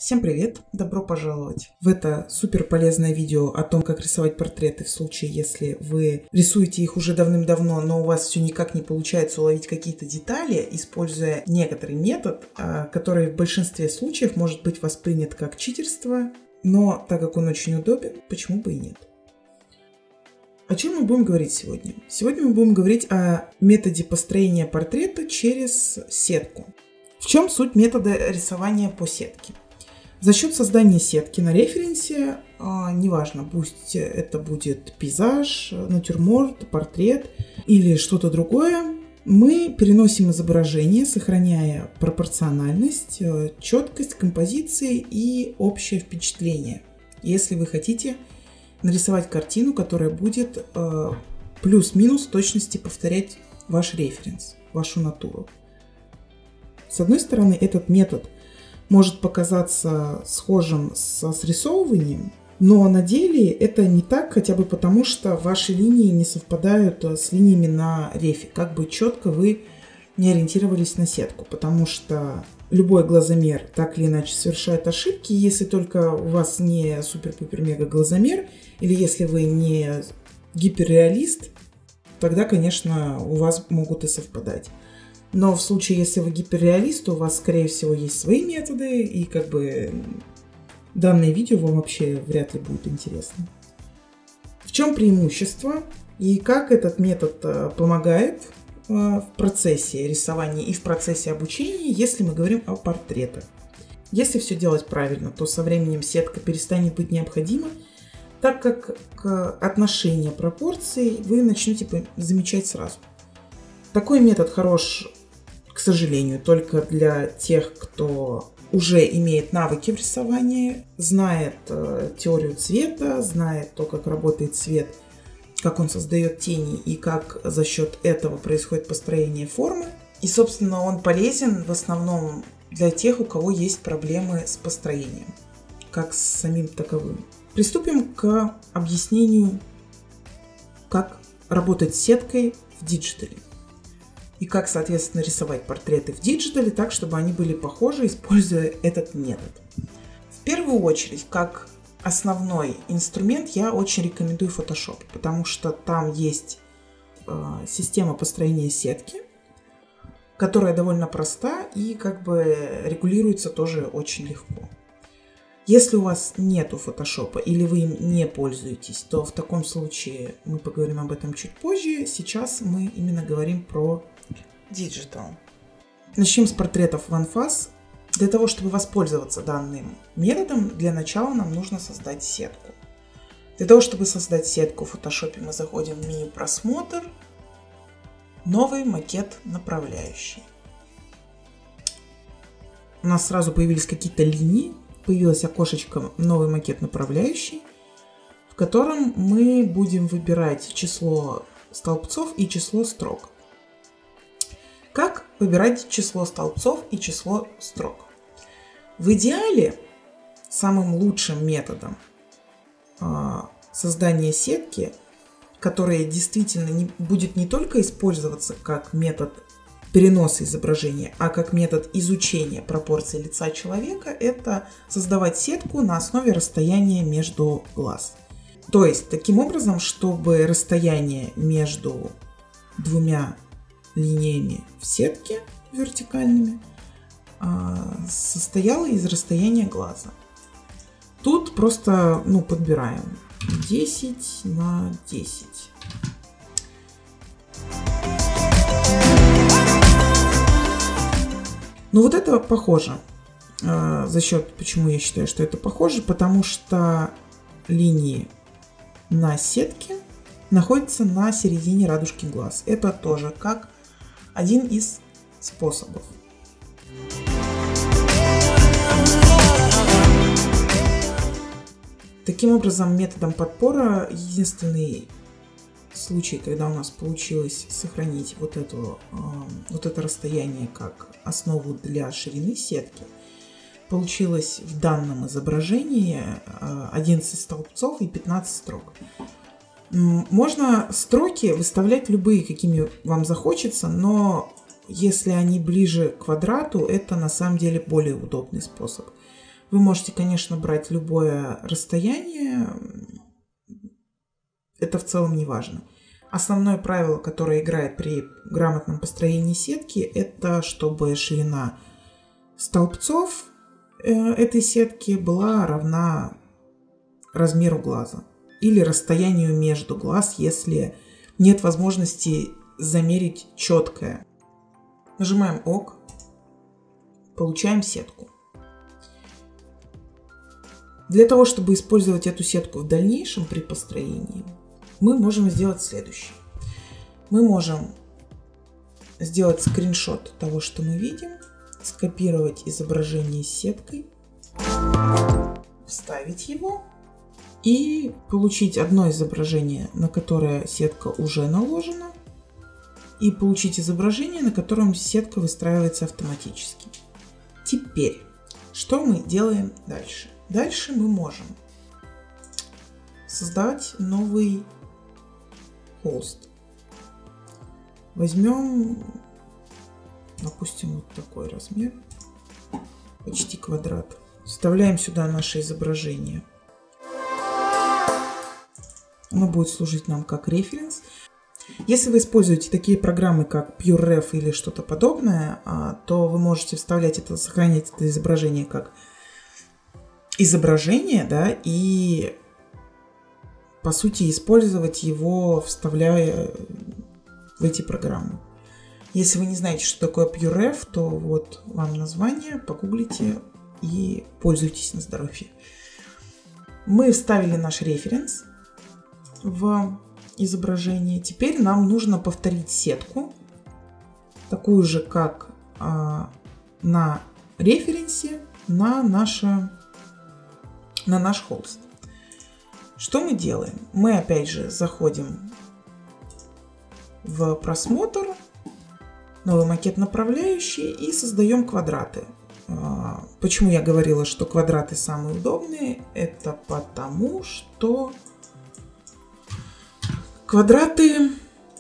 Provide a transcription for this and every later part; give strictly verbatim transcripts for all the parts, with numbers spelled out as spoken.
Всем привет! Добро пожаловать в это супер полезное видео о том, как рисовать портреты в случае, если вы рисуете их уже давным-давно, но у вас все никак не получается уловить какие-то детали, используя некоторый метод, который в большинстве случаев может быть воспринят как читерство, но так как он очень удобен, почему бы и нет. О чем мы будем говорить сегодня? Сегодня мы будем говорить о методе построения портрета через сетку. В чем суть метода рисования по сетке? За счет создания сетки на референсе, а, неважно, пусть это будет пейзаж, натюрморт, портрет или что-то другое, мы переносим изображение, сохраняя пропорциональность, четкость композиции и общее впечатление. Если вы хотите нарисовать картину, которая будет а, плюс-минус в точности повторять ваш референс, вашу натуру. С одной стороны, этот метод может показаться схожим со срисовыванием, но на деле это не так, хотя бы потому, что ваши линии не совпадают с линиями на рефе, как бы четко вы не ориентировались на сетку, потому что любой глазомер так или иначе совершает ошибки, если только у вас не супер-пупер-мега глазомер, или если вы не гиперреалист, тогда, конечно, у вас могут и совпадать. Но в случае, если вы гиперреалист, у вас, скорее всего, есть свои методы, и как бы данное видео вам вообще вряд ли будет интересно. В чем преимущество и как этот метод помогает в процессе рисования и в процессе обучения, если мы говорим о портретах. Если все делать правильно, то со временем сетка перестанет быть необходима, так как отношение пропорций вы начнете замечать сразу. Такой метод хорош, к сожалению, только для тех, кто уже имеет навыки в рисовании, знает э, теорию цвета, знает то, как работает цвет, как он создает тени и как за счет этого происходит построение формы. И, собственно, он полезен в основном для тех, у кого есть проблемы с построением, как с самим таковым. Приступим к объяснению, как работать с сеткой в диджитале. И как, соответственно, рисовать портреты в диджитале так, чтобы они были похожи, используя этот метод. В первую очередь, как основной инструмент, я очень рекомендую Photoshop, потому что там есть э, система построения сетки, которая довольно проста и как бы регулируется тоже очень легко. Если у вас нету Photoshop или вы им не пользуетесь, то в таком случае мы поговорим об этом чуть позже. Сейчас мы именно говорим про Digital. Начнем с портретов в OneFace. Для того, чтобы воспользоваться данным методом, для начала нам нужно создать сетку. Для того, чтобы создать сетку в Photoshop, мы заходим в меню «Просмотр», «Новый макет направляющий». У нас сразу появились какие-то линии, появилось окошечко «Новый макет направляющий», в котором мы будем выбирать число столбцов и число строк. Как выбирать число столбцов и число строк? В идеале самым лучшим методом э, создания сетки, которая действительно не, будет не только использоваться как метод переноса изображения, а как метод изучения пропорций лица человека, это создавать сетку на основе расстояния между глаз. То есть таким образом, чтобы расстояние между двумя линиями в сетке вертикальными состояло из расстояния глаза. Тут просто ну, подбираем десять на десять. Ну вот это похоже. За счет, почему я считаю, что это похоже, потому что линии на сетке находятся на середине радужки глаз. Это тоже как один из способов. Таким образом, методом подпора единственный случай, когда у нас получилось сохранить вот, эту, вот это расстояние как основу для ширины сетки, получилось в данном изображении одиннадцать столбцов и пятнадцать строк. Можно строки выставлять любые, какими вам захочется, но если они ближе к квадрату, это на самом деле более удобный способ. Вы можете, конечно, брать любое расстояние. Это в целом не важно. Основное правило, которое играет при грамотном построении сетки, это чтобы ширина столбцов этой сетки была равна размеру глаза или расстоянию между глаз, если нет возможности замерить четкое. Нажимаем ОК, получаем сетку. Для того, чтобы использовать эту сетку в дальнейшем при построении, мы можем сделать следующее. Мы можем сделать скриншот того, что мы видим, скопировать изображение с сеткой, вставить его и получить одно изображение, на которое сетка уже наложена, и получить изображение, на котором сетка выстраивается автоматически. Теперь, что мы делаем дальше? Дальше мы можем создать новый холст. Возьмем, допустим, вот такой размер, почти квадрат. Вставляем сюда наше изображение. Оно будет служить нам как референс. Если вы используете такие программы, как PureRef или что-то подобное, то вы можете вставлять это, сохранять это изображение как изображение, да, и по сути использовать его, вставляя в эти программы. Если вы не знаете, что такое PureRef, то вот вам название, погуглите и пользуйтесь на здоровье. Мы вставили наш референс в изображение. Теперь нам нужно повторить сетку, такую же, как а, на референсе, на, наше, на наш холст. Что мы делаем? Мы опять же заходим в просмотр, новый макет направляющий и создаем квадраты. А, почему я говорила, что квадраты самые удобные? Это потому, что квадраты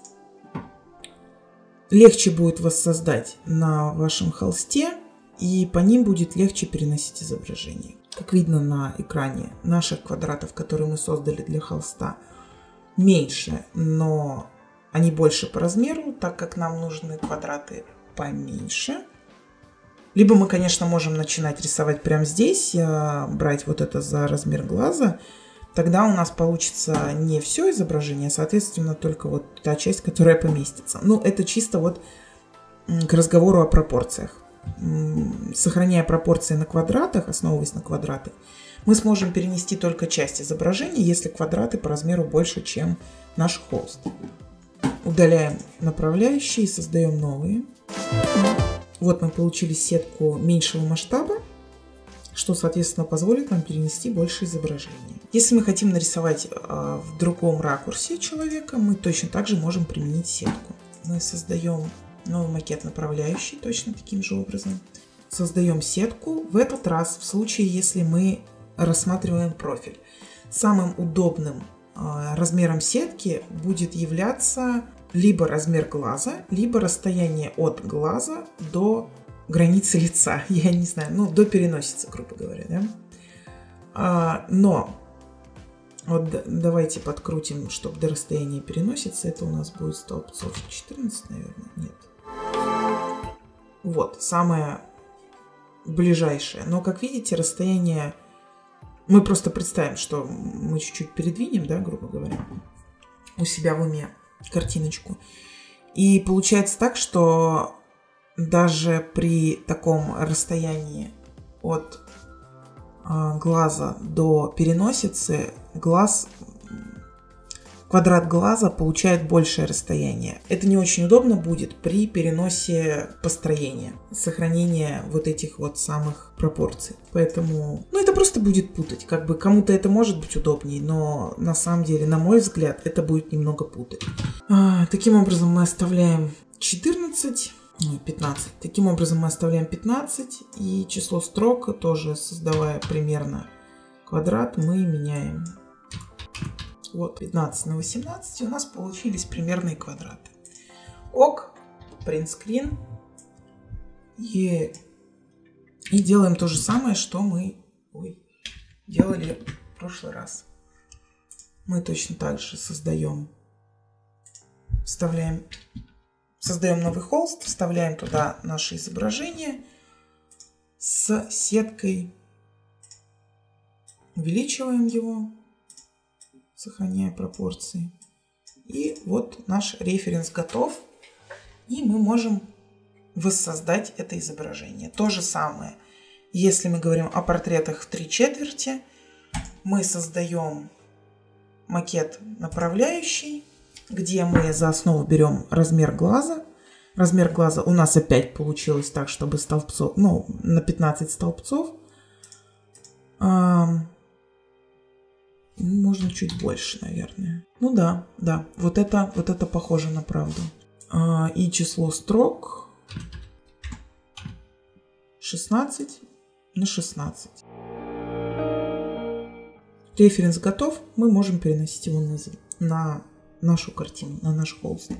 легче будет воссоздать на вашем холсте, и по ним будет легче переносить изображение. Как видно на экране, наших квадратов, которые мы создали для холста, меньше, но они больше по размеру, так как нам нужны квадраты поменьше. Либо мы, конечно, можем начинать рисовать прямо здесь, брать вот это за размер глаза. Тогда у нас получится не все изображение, соответственно, только вот та часть, которая поместится. Ну, это чисто вот к разговору о пропорциях. Сохраняя пропорции на квадратах, основываясь на квадратах, мы сможем перенести только часть изображения, если квадраты по размеру больше, чем наш холст. Удаляем направляющие и создаем новые. Вот мы получили сетку меньшего масштаба, что, соответственно, позволит нам перенести больше изображения. Если мы хотим нарисовать э, в другом ракурсе человека, мы точно так же можем применить сетку. Мы создаем новый макет направляющий точно таким же образом. Создаем сетку. В этот раз, в случае, если мы рассматриваем профиль, самым удобным э, размером сетки будет являться либо размер глаза, либо расстояние от глаза до границы лица, я не знаю, ну, до переносицы, грубо говоря, да? А, но, вот давайте подкрутим, чтобы до расстояния переносицы, это у нас будет столбцов четырнадцать, наверное, нет. Вот, самое ближайшее. Но, как видите, расстояние, мы просто представим, что мы чуть-чуть передвинем, да, грубо говоря, у себя в уме картиночку. И получается так, что даже при таком расстоянии от э, глаза до переносицы глаз, квадрат глаза получает большее расстояние. Это не очень удобно будет при переносе построения, сохранения вот этих вот самых пропорций. Поэтому, ну, это просто будет путать. Как бы кому-то это может быть удобнее, но на самом деле, на мой взгляд, это будет немного путать. А, таким образом мы оставляем четырнадцать. пятнадцать. Таким образом мы оставляем пятнадцать, и число строк, тоже создавая примерно квадрат, мы меняем. Вот, пятнадцать на восемнадцать, и у нас получились примерные квадраты. Ок, принтскрин. И, и делаем то же самое, что мы ой, делали в прошлый раз. Мы точно так же создаем, вставляем, создаем новый холст, вставляем туда наше изображение с сеткой, увеличиваем его, сохраняя пропорции. И вот наш референс готов, и мы можем воссоздать это изображение. То же самое, если мы говорим о портретах в три четверти, мы создаем макет направляющий, где мы за основу берем размер глаза. Размер глаза у нас опять получилось так, чтобы столбцов, ну, на пятнадцать столбцов. А, можно чуть больше, наверное. Ну да, да, вот это, вот это похоже на правду. А, и число строк шестнадцать на шестнадцать. Референс готов, мы можем переносить его на, на нашу картину, на наш холст.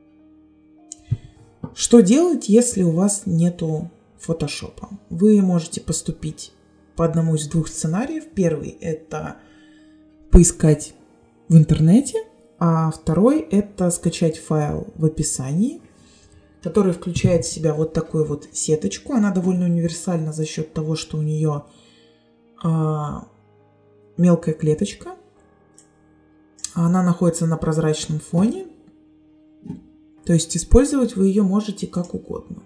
Что делать, если у вас нету фотошопа? Вы можете поступить по одному из двух сценариев. Первый – это поискать в интернете, а второй – это скачать файл в описании, который включает в себя вот такую вот сеточку. Она довольно универсальна за счет того, что у нее а, мелкая клеточка. Она находится на прозрачном фоне. То есть использовать вы ее можете как угодно.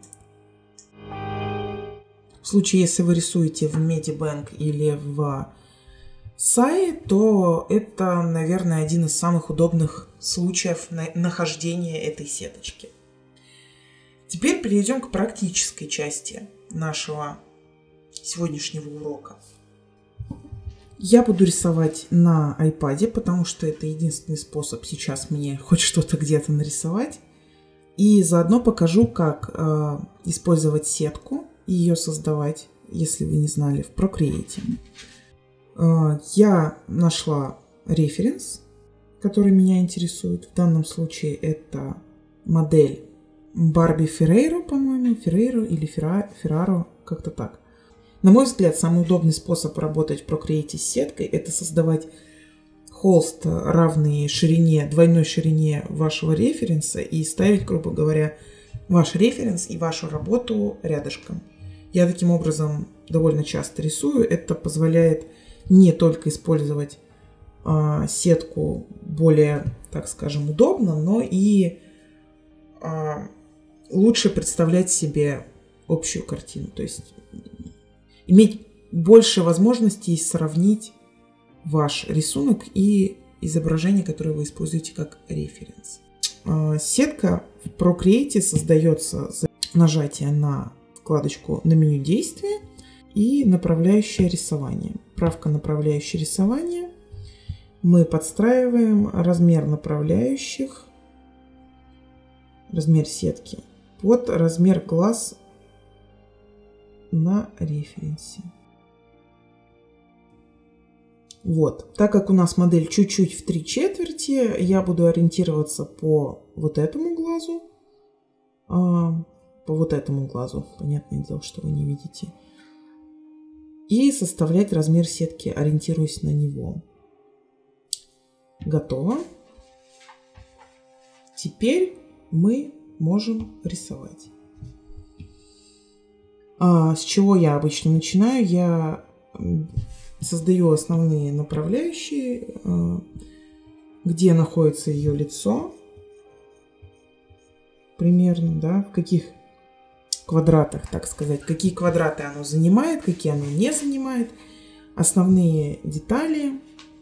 В случае, если вы рисуете в Medibank или в Сае, то это, наверное, один из самых удобных случаев нахождения этой сеточки. Теперь перейдем к практической части нашего сегодняшнего урока. Я буду рисовать на iPad, потому что это единственный способ сейчас мне хоть что-то где-то нарисовать. И заодно покажу, как э, использовать сетку и ее создавать, если вы не знали, в Procreate. Э, я нашла референс, который меня интересует. В данном случае это модель Барби Феррейро, по-моему, Феррейро или Ферраро, как-то так. На мой взгляд, самый удобный способ работать в Procreate с сеткой – это создавать холст, равный ширине, двойной ширине вашего референса, и ставить, грубо говоря, ваш референс и вашу работу рядышком. Я таким образом довольно часто рисую. Это позволяет не только использовать э, сетку более, так скажем, удобно, но и э, лучше представлять себе общую картину. То есть иметь больше возможностей сравнить ваш рисунок и изображение, которое вы используете как референс. Сетка в Procreate создается за нажатие на вкладочку на меню действия и направляющее рисование. Правка направляющее рисование. Мы подстраиваем размер направляющих, размер сетки под размер глаз на референсе. Вот, так как у нас модель чуть-чуть в три четверти, я буду ориентироваться по вот этому глазу, а, по вот этому глазу, понятное дело, что вы не видите, и составлять размер сетки, ориентируясь на него. Готово. Теперь мы можем рисовать. А, с чего я обычно начинаю? Я создаю основные направляющие, где находится ее лицо, примерно, да, в каких квадратах, так сказать, какие квадраты оно занимает, какие оно не занимает, основные детали.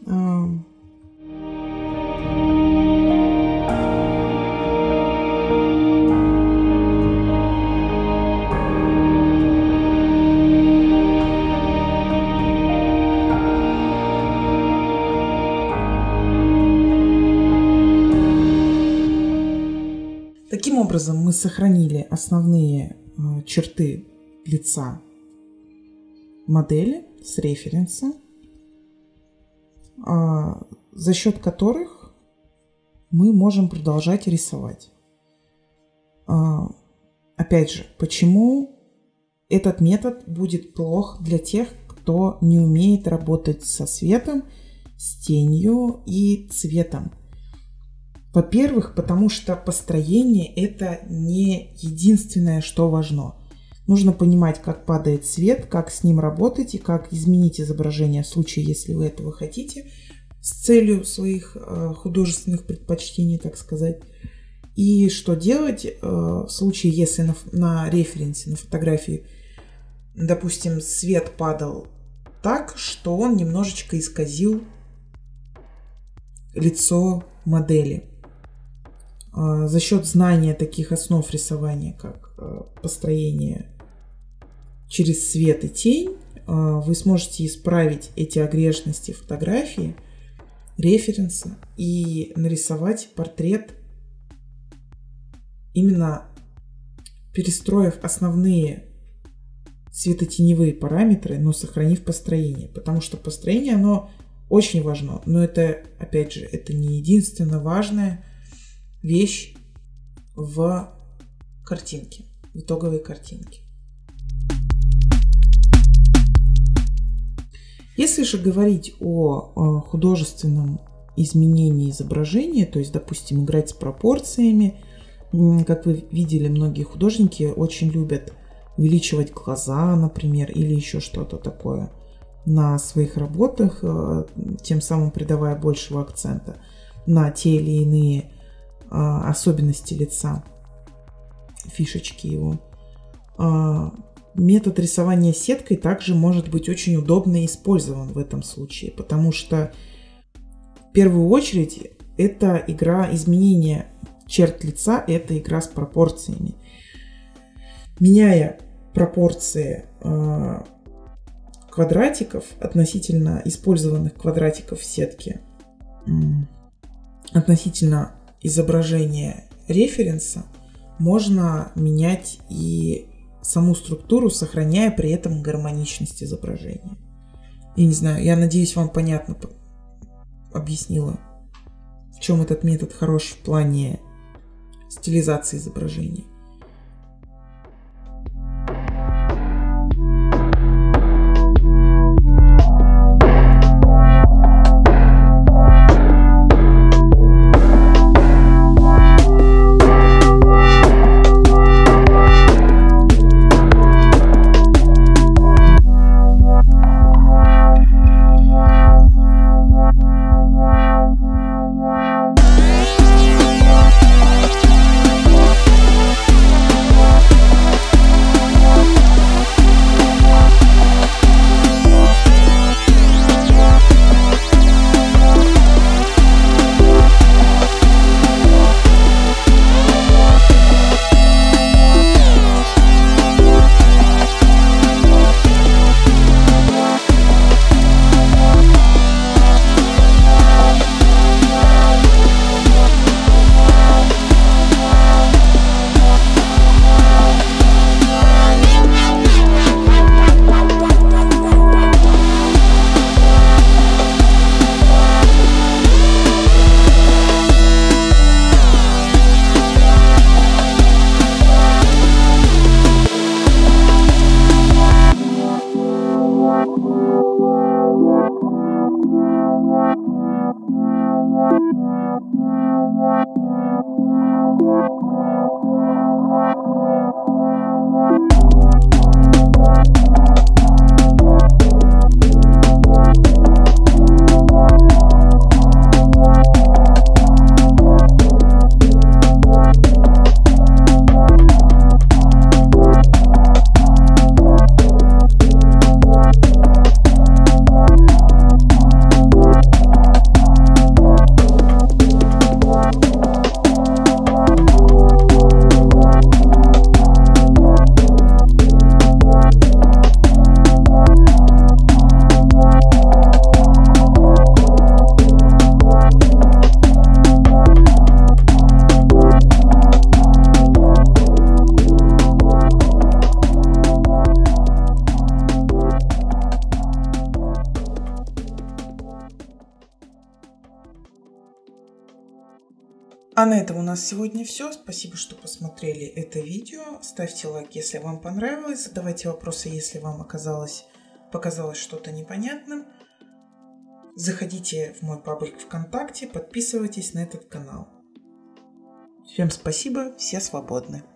Таким образом, мы сохранили основные э, черты лица модели с референса, э, за счет которых мы можем продолжать рисовать. Э, опять же, почему этот метод будет плох для тех, кто не умеет работать со светом, с тенью и цветом. Во-первых, потому что построение – это не единственное, что важно. Нужно понимать, как падает свет, как с ним работать и как изменить изображение в случае, если вы этого хотите, с целью своих э, художественных предпочтений, так сказать. И что делать э, в случае, если на, на референсе, на фотографии, допустим, свет падал так, что он немножечко исказил лицо модели. Э, за счет знания таких основ рисования, как э, построение через свет и тень, вы сможете исправить эти огрешности фотографии, референса и нарисовать портрет, именно перестроив основные светотеневые параметры, но сохранив построение. Потому что построение, оно очень важно. Но это, опять же, это не единственно важная вещь в картинке, в итоговой картинке. Если же говорить о художественном изменении изображения, то есть, допустим, играть с пропорциями, как вы видели, многие художники очень любят увеличивать глаза, например, или еще что-то такое на своих работах, тем самым придавая большего акцента на те или иные особенности лица, фишечки его. Метод рисования сеткой также может быть очень удобно использован в этом случае, потому что в первую очередь это игра изменения черт лица, это игра с пропорциями. Меняя пропорции э, квадратиков относительно использованных квадратиков в сетке, э, относительно изображения референса, можно менять и саму структуру, сохраняя при этом гармоничность изображения. Я не знаю, я надеюсь, вам понятно объяснила, в чем этот метод хорош в плане стилизации изображения. А на этом у нас сегодня все. Спасибо, что посмотрели это видео. Ставьте лайк, если вам понравилось. Задавайте вопросы, если вам оказалось показалось что-то непонятным, заходите в мой паблик ВКонтакте, подписывайтесь на этот канал. Всем спасибо, все свободны.